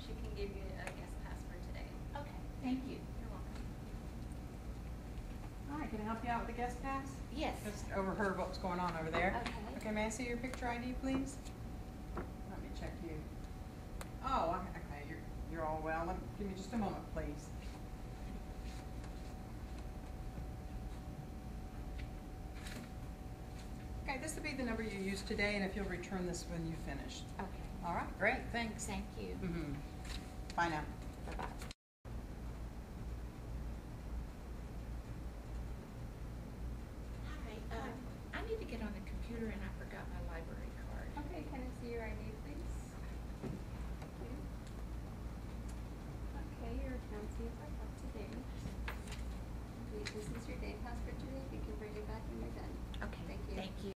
she can give you a guest pass for today. Okay, thank you. You're welcome. All right, can I help you out with the guest pass? Yes. Just overheard what was going on over there. Okay. Okay, may I see your picture ID, please? Let me check you. Oh, okay, you're all well. Give me just a moment, please. Okay, this will be the number you used today, and if you'll return this when you finish. Okay. All right, great, thanks. Thank you. Mm-hmm. Bye now. Bye-bye. Hi, I need to get on the computer and I forgot my library card. Okay, can I see your ID, please? Okay, your account seems like up to date. This is your day pass for today. You can bring it back when you're done. Okay, Thank you. Thank you.